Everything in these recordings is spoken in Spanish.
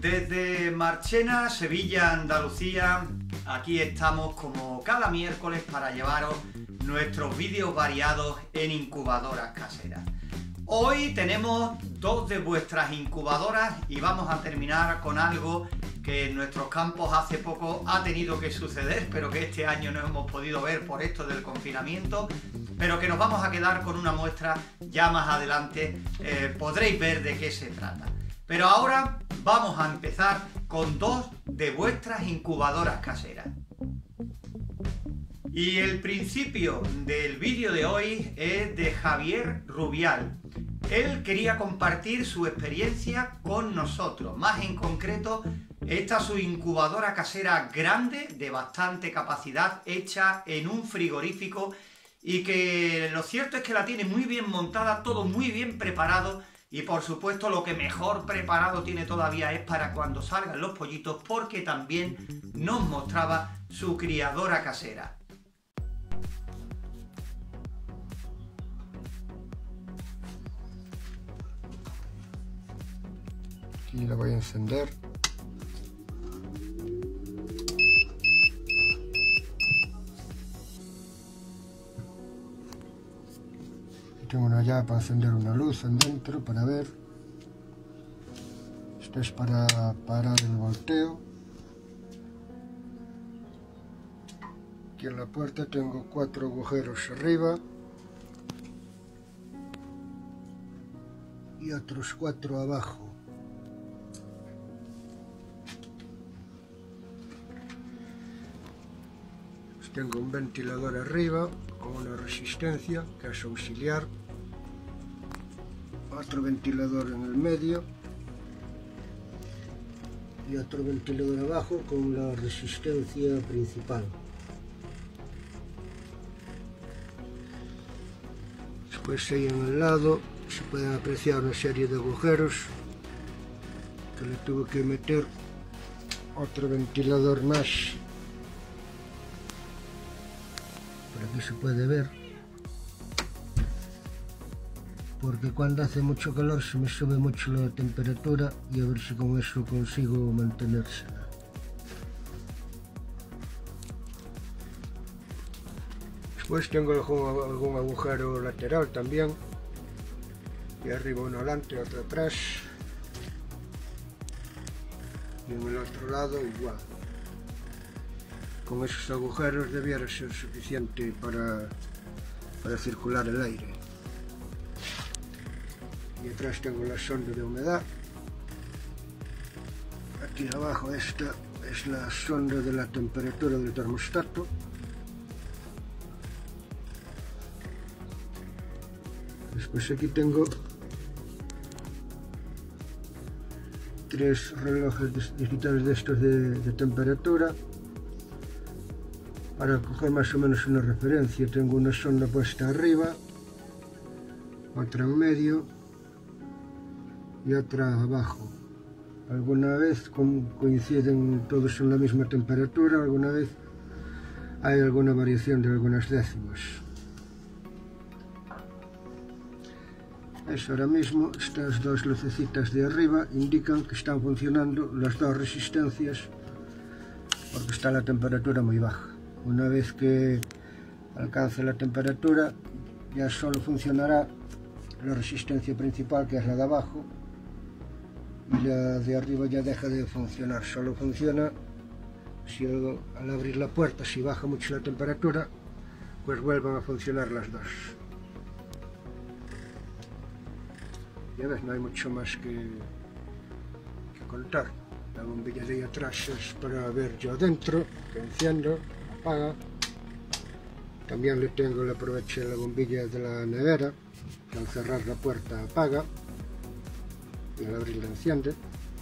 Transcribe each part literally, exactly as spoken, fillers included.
Desde Marchena, Sevilla, Andalucía, aquí estamos como cada miércoles para llevaros nuestros vídeos variados en incubadoras caseras. Hoy tenemos dos de vuestras incubadoras y vamos a terminar con algo que en nuestros campos hace poco ha tenido que suceder, pero que este año no hemos podido ver por esto del confinamiento, pero que nos vamos a quedar con una muestra ya más adelante, eh, podréis ver de qué se trata. Pero ahora vamos a empezar con dos de vuestras incubadoras caseras. Y el principio del vídeo de hoy es de Javier Rubial. Él quería compartir su experiencia con nosotros, más en concreto, esta es su incubadora casera grande, de bastante capacidad, hecha en un frigorífico y que lo cierto es que la tiene muy bien montada, todo muy bien preparado. Y por supuesto lo que mejor preparado tiene todavía es para cuando salgan los pollitos, porque también nos mostraba su criadora casera. Aquí la voy a encender. Tengo una llave para encender una luz en dentro para ver. Esto es para parar el volteo. Aquí en la puerta tengo cuatro agujeros arriba y otros cuatro abajo. Pues tengo un ventilador arriba con una resistencia que es auxiliar. Otro ventilador en el medio y otro ventilador abajo con la resistencia principal. Después ahí en el lado se pueden apreciar una serie de agujeros que le tuve que meter otro ventilador más. Por aquí se puede ver, porque cuando hace mucho calor se me sube mucho la temperatura y a ver si con eso consigo mantenerse. Después tengo algún, algún agujero lateral también, y arriba uno adelante, otro atrás, y en el otro lado igual. Con esos agujeros debiera ser suficiente para, para circular el aire. Y atrás tengo la sonda de humedad. Aquí abajo esta es la sonda de la temperatura del termostato. Después aquí tengo tres relojes digitales de estos de, de temperatura para coger más o menos una referencia. Tengo una sonda puesta arriba, otra en medio y otra abajo. Alguna vez coinciden todos en la misma temperatura, alguna vez hay alguna variación de algunas décimas. Es ahora mismo, estas dos lucecitas de arriba indican que están funcionando las dos resistencias porque está la temperatura muy baja. Una vez que alcance la temperatura ya solo funcionará la resistencia principal, que es la de abajo, y la de arriba ya deja de funcionar. Solo funciona si al, al abrir la puerta, si baja mucho la temperatura, pues vuelvan a funcionar las dos. Ya ves, no hay mucho más que, que contar. La bombilla de ahí atrás es para ver yo dentro, que enciendo, apaga. También le tengo, le aproveché la bombilla de la nevera, que al cerrar la puerta apaga y al abrirla enciende.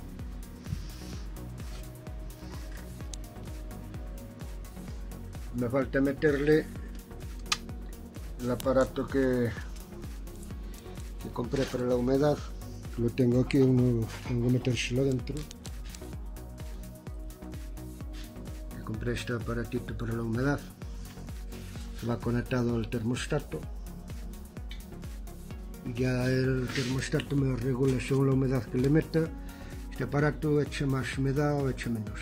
Me falta meterle el aparato que, que compré para la humedad, que lo tengo aquí, uno, tengo que metérselo dentro. Que compré este aparatito para la humedad, que va conectado al termostato. Ya el termostato me regula según la humedad que le meta. este aparato eche más humedad o eche menos.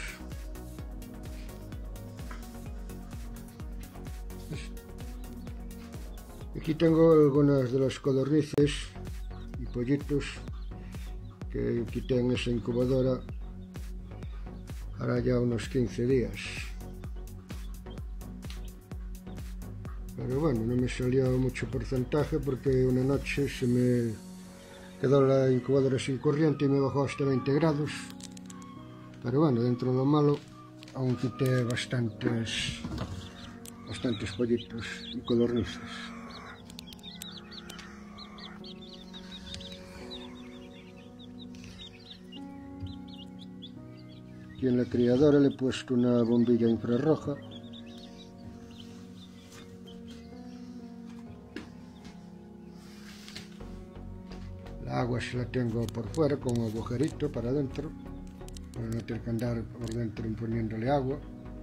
Aquí tengo algunas de las codornices y pollitos que quité en esa incubadora hará ya unos quince días. Pero bueno, no me salió mucho porcentaje porque una noche se me quedó la incubadora sin corriente y me bajó hasta veinte grados. Pero bueno, dentro de lo malo, aún quité bastantes, bastantes pollitos y codornices. Aquí en la criadora le he puesto una bombilla infrarroja. La agua se la tengo por fuera con un agujerito para adentro, para no tener que andar por dentro poniéndole agua.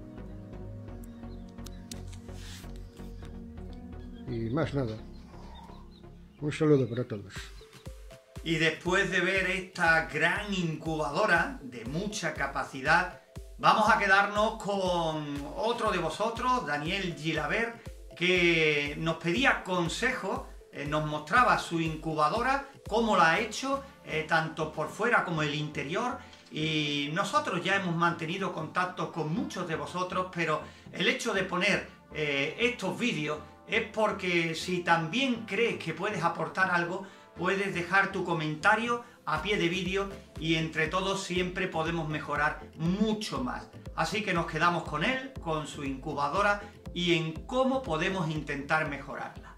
Y más nada. Un saludo para todos. Y después de ver esta gran incubadora de mucha capacidad, vamos a quedarnos con otro de vosotros, Daniel Gilabert, que nos pedía consejos, eh, nos mostraba su incubadora, cómo la ha hecho, eh, tanto por fuera como el interior. Y nosotros ya hemos mantenido contacto con muchos de vosotros, pero el hecho de poner eh, estos vídeos es porque si también crees que puedes aportar algo, puedes dejar tu comentario a pie de vídeo y entre todos siempre podemos mejorar mucho más. Así que nos quedamos con él, con su incubadora y en cómo podemos intentar mejorarla.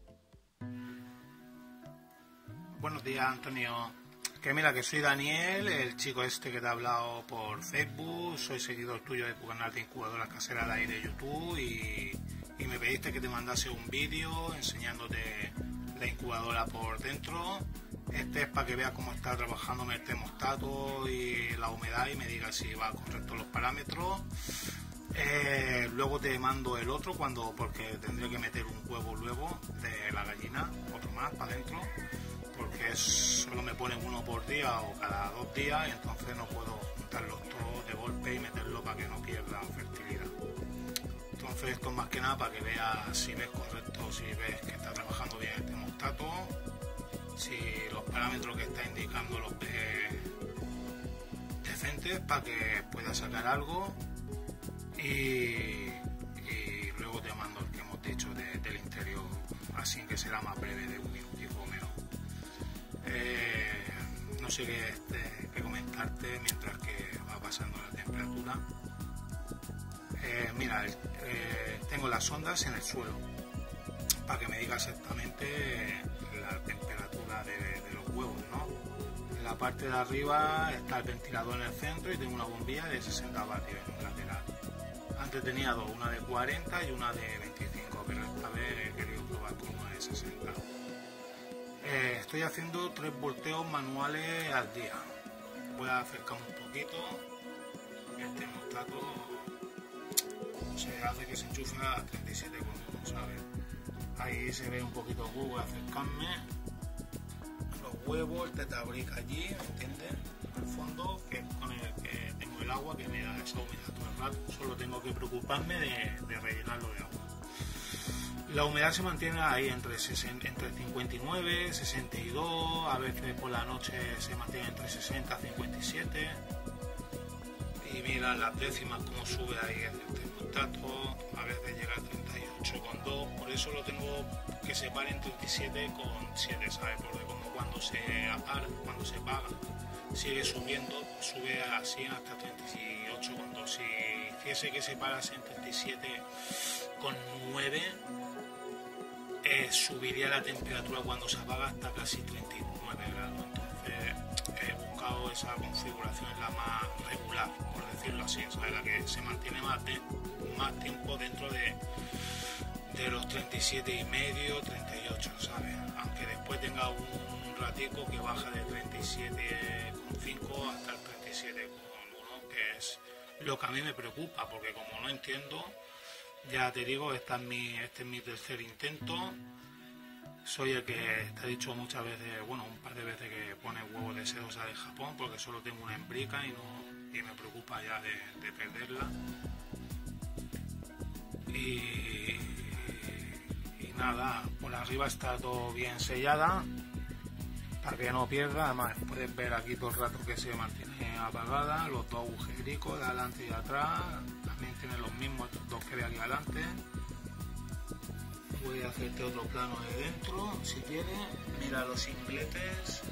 Buenos días, Antonio. Que mira, que soy Daniel, el chico este que te ha hablado por Facebook, soy seguidor tuyo de tu canal de incubadora casera de aire YouTube y, y me pediste que te mandase un vídeo enseñándote la incubadora por dentro. Este es para que veas cómo está trabajando el termostato y la humedad y me digas si va correcto los parámetros. Eh, luego te mando el otro cuando porque tendré que meter un huevo luego de la gallina, otro más para adentro, porque es, solo me ponen uno por día o cada dos días y entonces no puedo juntarlos todos de golpe y meterlo para que no pierdan fertilidad. Entonces esto es más que nada para que veas si ves correcto, si ves que está trabajando bien el termostato, si los parámetros que está indicando los ves decentes para que puedas sacar algo y, y luego te mando el que hemos dicho de, del interior, así que será más breve de un minutico o menos. Eh, no sé qué, este, qué comentarte mientras que va pasando la temperatura. Eh, mira, eh, tengo las ondas en el suelo para que me diga exactamente la temperatura de, de los huevos, ¿no? En la parte de arriba está el ventilador en el centro y tengo una bombilla de sesenta vatios en un lateral. Antes tenía dos, una de cuarenta y una de veinticinco, pero esta vez he querido probar con una de sesenta. Eh, estoy haciendo tres volteos manuales al día. Voy a acercarme un poquito. El termostato se hace que se enchufe a treinta y siete coma uno, ¿sabes? Ahí se ve un poquito Google, acercarme. Los huevos, el tetabric allí, ¿me entiendes? Al fondo, que es con el que tengo el agua, que me da esa humedad todo el rato. Solo tengo que preocuparme de, de rellenarlo de agua. La humedad se mantiene ahí entre, entre cincuenta y nueve, sesenta y dos, a veces por la noche se mantiene entre sesenta y cincuenta y siete. Y mira las décimas como sube ahí el termostato, a veces llega a treinta y ocho coma dos, por eso lo tengo que separar en treinta y siete coma siete, ¿sabes? Porque como cuando se apaga, cuando se apaga, sigue subiendo, sube así hasta treinta y ocho coma dos. Si hiciese que separase en treinta y siete coma nueve, eh, subiría la temperatura cuando se apaga hasta casi treinta y nueve grados. Entonces he buscado esa configuración, la más regular, por decirlo así, ¿sabes? La que se mantiene más, de, más tiempo dentro de, de los treinta y siete y medio, treinta y ocho, ¿sabes? Aunque después tenga un, un ratico que baja de treinta y siete coma cinco hasta el treinta y siete coma uno, que es lo que a mí me preocupa, porque como no entiendo, ya te digo, esta es mi, este es mi tercer intento soy el que te he dicho muchas veces, bueno, un par de veces que pone huevos de sedosa de Japón, porque solo tengo una hembrica y, no, y me preocupa ya de, de perderla. Y, y nada, por arriba está todo bien sellada para que no pierda. Además puedes ver aquí todo el rato que se mantiene apagada, los dos agujericos de adelante y de atrás también tienen los mismos, estos dos que ve aquí adelante. Voy a hacerte otro plano de dentro si quieres. Mira los ingletes,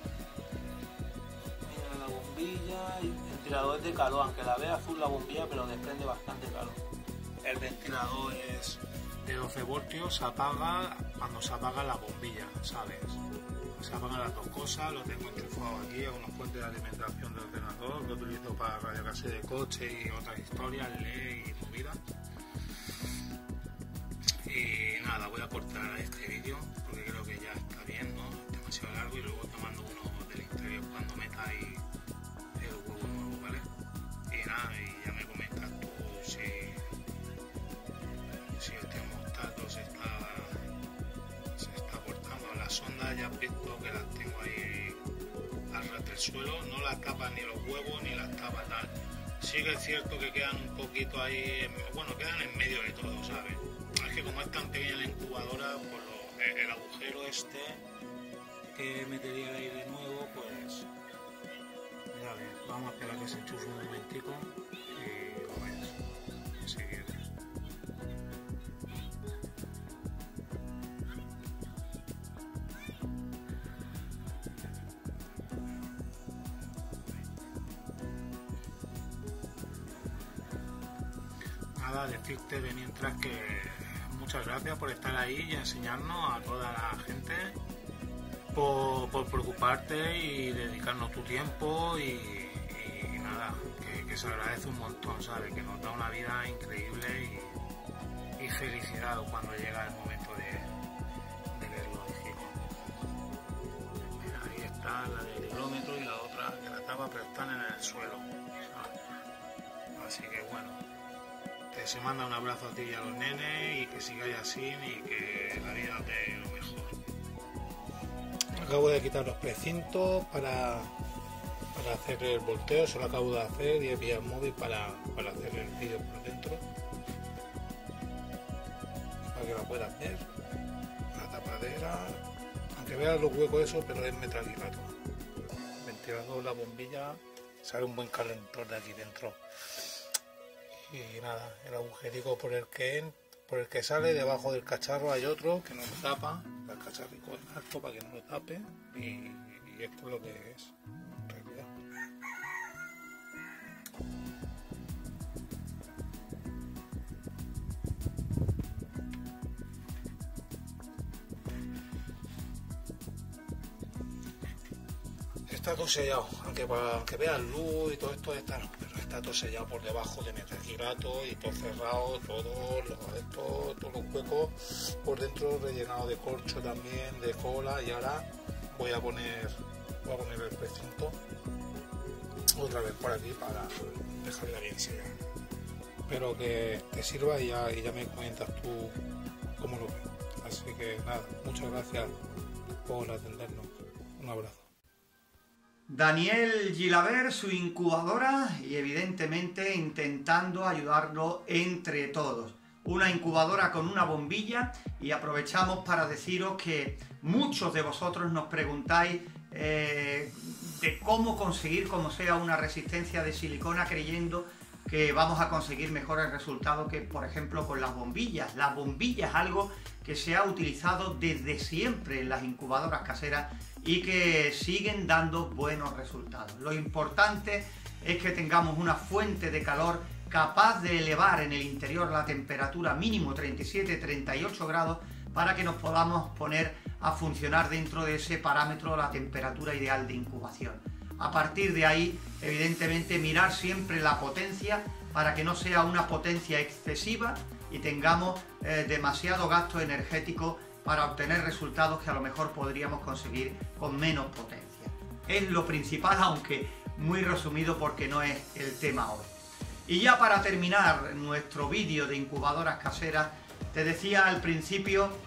mira la bombilla, el ventilador es de calor, aunque la vea azul la bombilla, pero desprende bastante calor. El ventilador es de doce voltios, se apaga cuando se apaga la bombilla, ¿sabes? Se apagan las dos cosas, lo tengo enchufado aquí a unos puentes de alimentación del ordenador, lo utilizo para radiocasete de coche y otras historias, ley y movidas. Y nada, voy a cortar este vídeo porque creo que ya está bien, ¿no? Es demasiado largo y luego te mando uno del interior cuando meta ahí el huevo nuevo, ¿vale? Y nada, y ya me comentas tú si, si el termostato se está, se está cortando. Las sondas ya has visto que las tengo ahí al ras del suelo, no las tapan ni los huevos ni las tapas tal. Sí que es cierto que quedan un poquito ahí, bueno, quedan en medio de todo, ¿sabes? Es que como es tan pequeña la incubadora, por lo, el, el agujero este que metería ahí de nuevo, pues ya ves, vamos a esperar que se enchufe un momentico y lo ves, si quieres. Nada, decirte de mientras que muchas gracias por estar ahí y enseñarnos a toda la gente, por, por preocuparte y dedicarnos tu tiempo y, y nada, que, que se agradece un montón, ¿sabes? Que nos da una vida increíble y, y felicidad cuando llega el momento de, de verlo, dijimos. Mira, ahí está la del higrómetro y la otra que la tapa, pero están en el suelo, ¿sabes? Así que bueno. Se manda un abrazo a ti y a los nenes y que sigáis así y que la vida os dé lo mejor. Acabo de quitar los precintos para, para hacer el volteo, se lo acabo de hacer y he pillado el móvil para, para hacer el vídeo por dentro. Para que lo puedas ver. La tapadera, aunque veas los huecos eso, pero es metralizato. El ventilador, la bombilla, sale un buen calentor de aquí dentro. Y nada, el agujerico por el que por el que sale, debajo del cacharro hay otro que no lo tapa, el cacharrico es alto para que no lo tape y, y esto es lo que es en realidad. Está todo sellado, aunque para que veas luz y todo esto está, no, pero está todo sellado por debajo de metacrilato y todo cerrado, todos los, esto, todos los huecos por dentro rellenado de corcho también, de cola, y ahora voy a poner voy a poner el precinto otra vez por aquí para dejarla bien sellada. Espero que te sirva y ya, y ya me comentas tú cómo lo ves. Así que nada, muchas gracias por atendernos. Un abrazo. Daniel Gilabert, su incubadora, y evidentemente intentando ayudarlo entre todos. Una incubadora con una bombilla, y aprovechamos para deciros que muchos de vosotros nos preguntáis eh, de cómo conseguir como sea una resistencia de silicona, creyendo que vamos a conseguir mejores resultados que, por ejemplo, con las bombillas. La bombilla es algo que se ha utilizado desde siempre en las incubadoras caseras y que siguen dando buenos resultados. Lo importante es que tengamos una fuente de calor capaz de elevar en el interior la temperatura mínimo treinta y siete a treinta y ocho grados para que nos podamos poner a funcionar dentro de ese parámetro, la temperatura ideal de incubación. A partir de ahí, evidentemente, mirar siempre la potencia para que no sea una potencia excesiva y tengamos eh, demasiado gasto energético para obtener resultados que a lo mejor podríamos conseguir con menos potencia. Es lo principal, aunque muy resumido porque no es el tema hoy. Y ya para terminar nuestro vídeo de incubadoras caseras, te decía al principio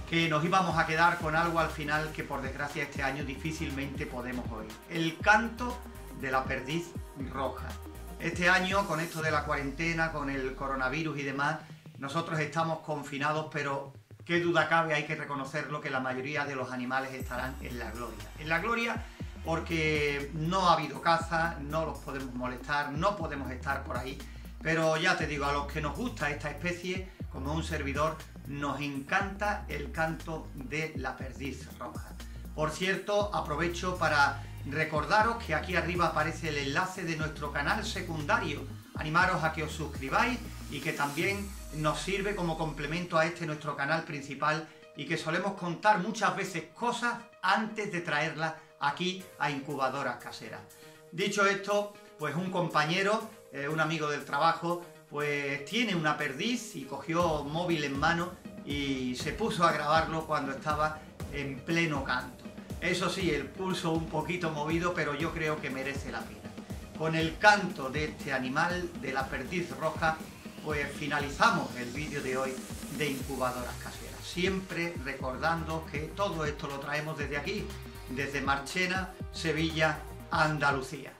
que nos íbamos a quedar con algo al final que por desgracia este año difícilmente podemos oír. El canto de la perdiz roja. Este año, con esto de la cuarentena, con el coronavirus y demás, nosotros estamos confinados, pero qué duda cabe, hay que reconocerlo, que la mayoría de los animales estarán en la gloria. En la gloria porque no ha habido caza, no los podemos molestar, no podemos estar por ahí, pero ya te digo, a los que nos gusta esta especie, como un servidor, nos encanta el canto de la perdiz roja. Por cierto, aprovecho para recordaros que aquí arriba aparece el enlace de nuestro canal secundario. Animaros a que os suscribáis y que también nos sirve como complemento a este nuestro canal principal, y que solemos contar muchas veces cosas antes de traerlas aquí a Incubadoras Caseras. Dicho esto, pues un compañero, eh, un amigo del trabajo, pues tiene una perdiz y cogió móvil en mano y se puso a grabarlo cuando estaba en pleno canto. Eso sí, el pulso un poquito movido, pero yo creo que merece la pena. Con el canto de este animal, de la perdiz roja, pues finalizamos el vídeo de hoy de Incubadoras Caseras. Siempre recordando que todo esto lo traemos desde aquí, desde Marchena, Sevilla, Andalucía.